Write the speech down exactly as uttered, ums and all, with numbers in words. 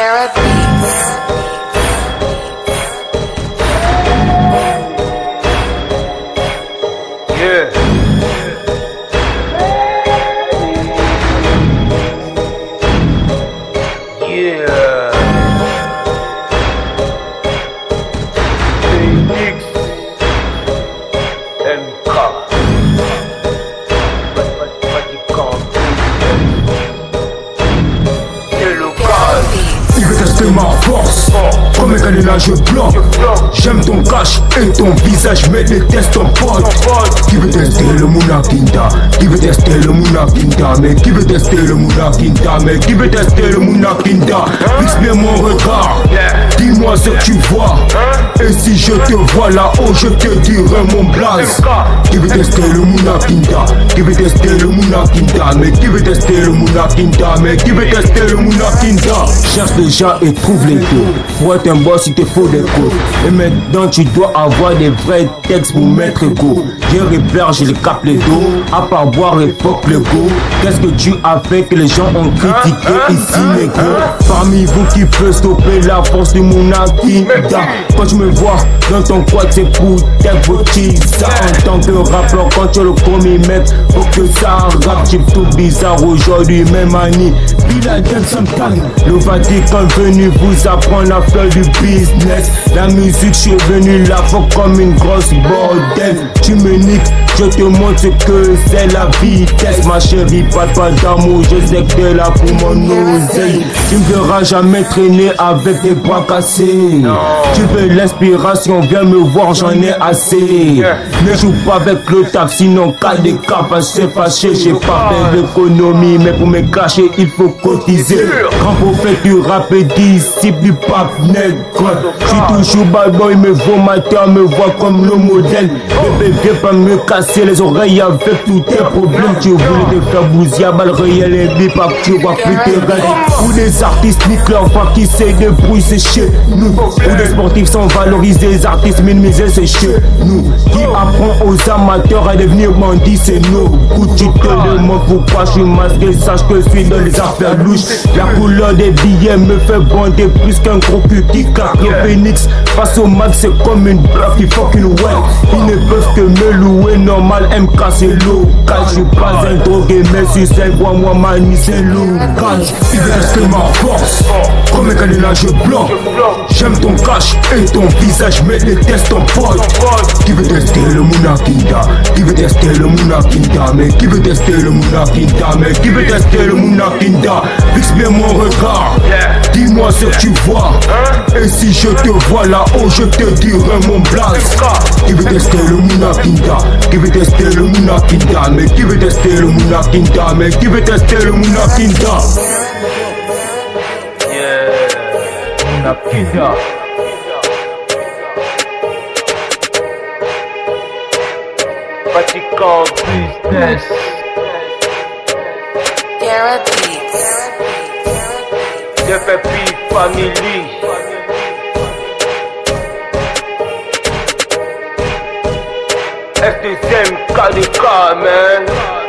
Garrett Beats. Yeah. Yeah. Phoenix M K. Il veut tester ma force, comme un canéla je bloque. J'aime ton cash et ton visage, mais déteste ton pote. Qui veut tester le Munakinda? Qui veut tester le Munakinda? Mais qui veut tester le Munakinda? Mais qui veut tester le Munakinda? Fixe bien mon regard, dis-moi ce que tu vois. Et si je te vois là-haut, je te dirai mon blaze. Qui veut tester le Munakinda? Qui veut tester le Munakinda? Mais qui veut tester le Munakinda? Mais qui veut tester le Munakinda? Cherche les gens et trouve les deux. Pour être un boss, il te faut des codes. Et maintenant, tu dois avoir des vrais textes pour mettre go. Je repère, je les capte les dos. À part boire et fuck le go. Qu'est-ce que tu as fait que les gens ont critiqué ici, les gros? Parmi vous qui peut stopper la force du Munakinda? Quand tu me vois dans ton quad, c'est pour tech boutique. Ça en tant que rappeur, quand tu le commis, mec, faut que ça rappe. J'ai tout bizarre aujourd'hui, même Annie. Puis la tête sometime. Le Vatican venu vous apprendre la fleur du business. La musique, je suis venu là, faut comme une grosse bordel. Tu me niques, je te montre ce que c'est la vitesse. Ma chérie, pas pas d'amour, je sais que t'es là pour mon oseille. Tu me verras jamais traîner avec des bras cassés. Tu veux l'inspiration, viens me voir, j'en ai assez. Ne joue pas avec le taf, sinon cas des cas, c'est fâché. J'ai pas fait l'économie, mais pour me cacher, il faut cotiser. Grand prophète du rap et disciple du pape nègre. J'suis toujours bad boy, mais vos mateurs me voient comme le modèle. Bébé, viens pas me casser les oreilles avec tous tes problèmes. Tu voulais te faire bousiller à balles réelles et bip up, tu vois plus tes rêves. Pour des artistes, nique leur voix qui se débrouillent, c'est chez nous. Pour des sportifs sans valoriser, les artistes minimisés, c'est chez nous. Qui apprend aux amateurs à devenir bandits, c'est nos goûts. Tu te demandes pourquoi je suis masqué, sache que je suis dans les affaires louches. La couleur des billets me fait bander plus qu'un gros cul qui claque. Le Phoenix face au max, c'est comme une blague qui fucking ouais. Ils ne peuvent que me louer, normal, M K c'est local. Je suis pas un drogué, mais si c'est moi, moi mani c'est local. Il veut tester ma force, comme un canéla je bloque. J'aime ton cash et ton visage, mais déteste ton pote. Qui veut tester le Munakinda? Qui veut tester le Munakinda? Mais qui veut tester le Munakinda? Mais qui veut tester le Munakinda? Fixe bien mon regard, dis-moi ce que tu vois. Et si je te vois là-haut, je te dirai mon blaze. Qui veut tester le Munakinda? Qui veut tester le Munakinda? Mais qui veut tester le Munakinda? Mais qui veut tester le Munakinda? Yeah. Munakinda. Vatican business. Garrett Beats. F F P family. F deux M K D K, man.